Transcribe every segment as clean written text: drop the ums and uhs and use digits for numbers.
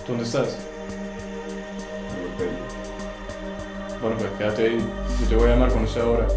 ¿Dónde estás? En el hotel. Bueno, pues quédate ahí. Yo te voy a llamar cuando sea hora.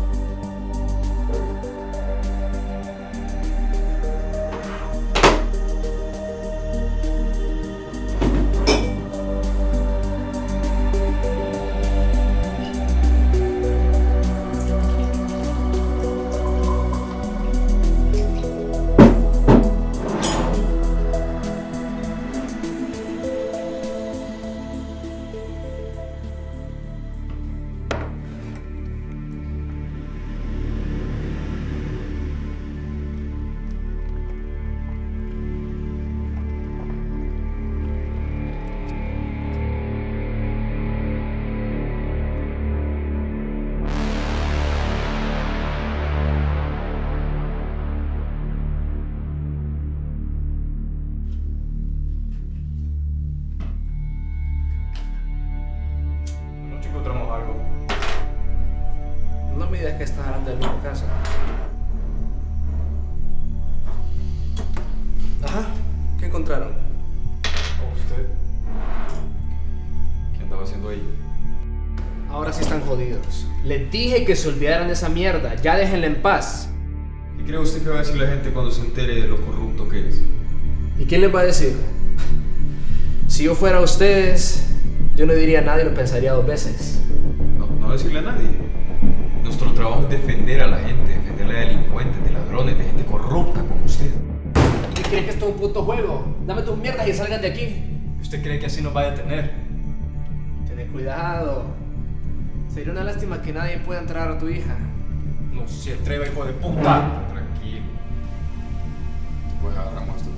Anoche encontramos algo. No me digas que estás hablando de mi casa. Ajá, ¿qué encontraron? ¿O usted? ¿Qué andaba haciendo ahí? Ahora sí están jodidos. Les dije que se olvidaran de esa mierda. Ya déjenla en paz. ¿Qué cree usted que va a decir la gente cuando se entere de lo corrupto que es? ¿Y quién les va a decir? Si yo fuera ustedes, yo no diría a nadie, lo pensaría 2 veces. No decirle a nadie. Nuestro trabajo es defender a la gente, defenderle de delincuentes, de ladrones, de gente corrupta como usted. ¿Qué crees que esto es un puto juego? Dame tus mierdas y salgan de aquí. ¿Usted cree que así nos va a detener? Ten cuidado. Sería una lástima que nadie pueda entrar a tu hija. No se atreva, hijo de puta. Tranquilo. Después agarramos esto.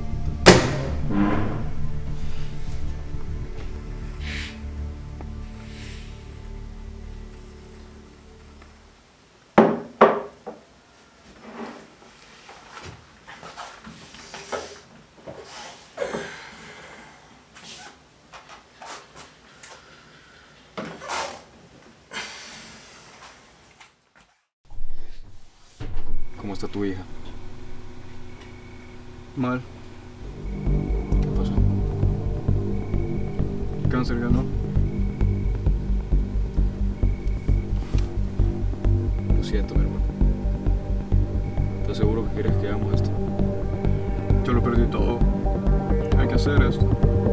¿Cómo está tu hija? Mal. ¿Qué pasó? El cáncer ganó. Lo siento, mi hermano. ¿Estás seguro que quieres que hagamos esto? Yo lo perdí todo. Hay que hacer esto.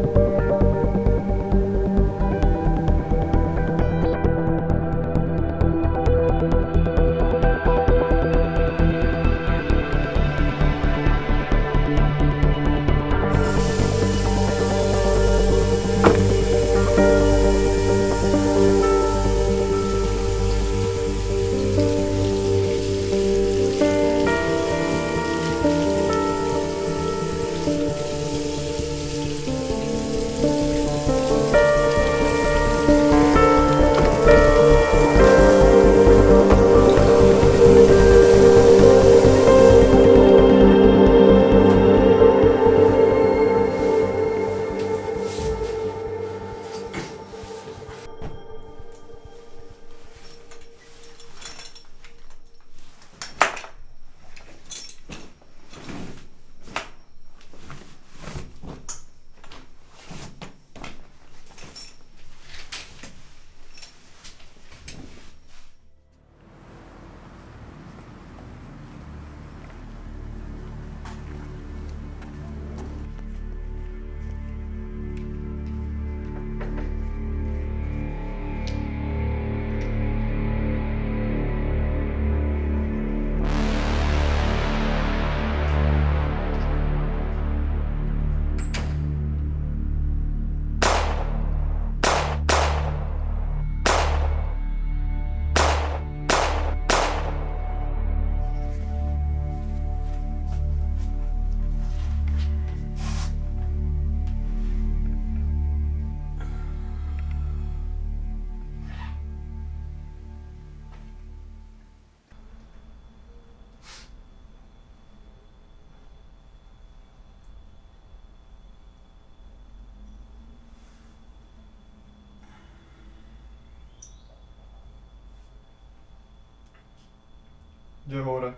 Ya es hora.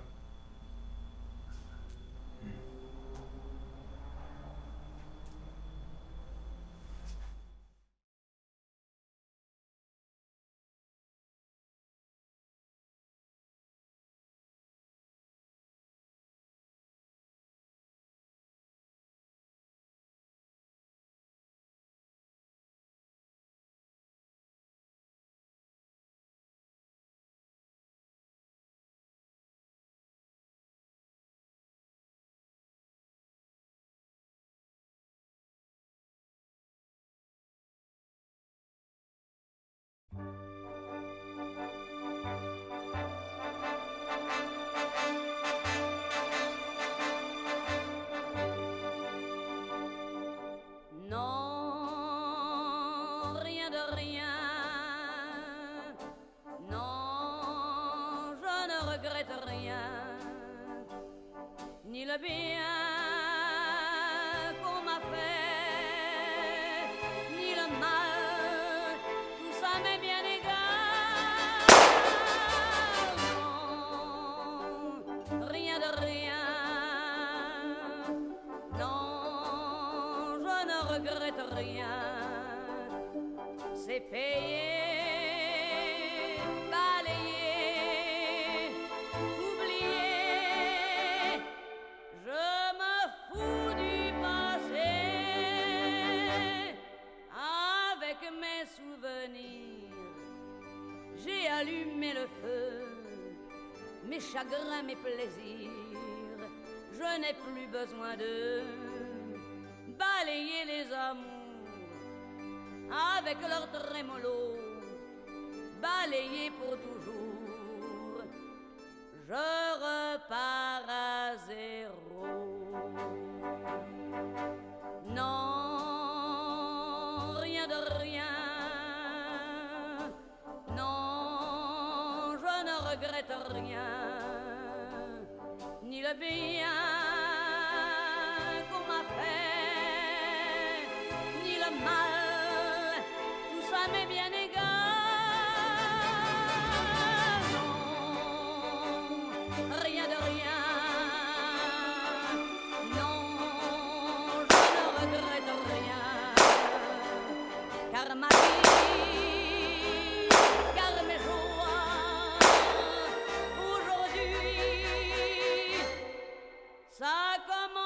ni le bien qu'on m'a fait, ni le mal, tout ça m'est bien égal. Non, rien de rien. Non, je ne regrette rien. C'est payé. J'ai allumé le feu, mes chagrins, mes plaisirs. Je n'ai plus besoin de balayer les amours avec leur trémolo, balayer pour toujours. Je repars à zéro. Non, rien de rien. Regrette rien, ni le bien qu'on m'a fait, ni le mal, tout ça m'est bien égal. Non, rien de rien. Non, je ne regrette rien, car ma vie, car mes jours, ça commence.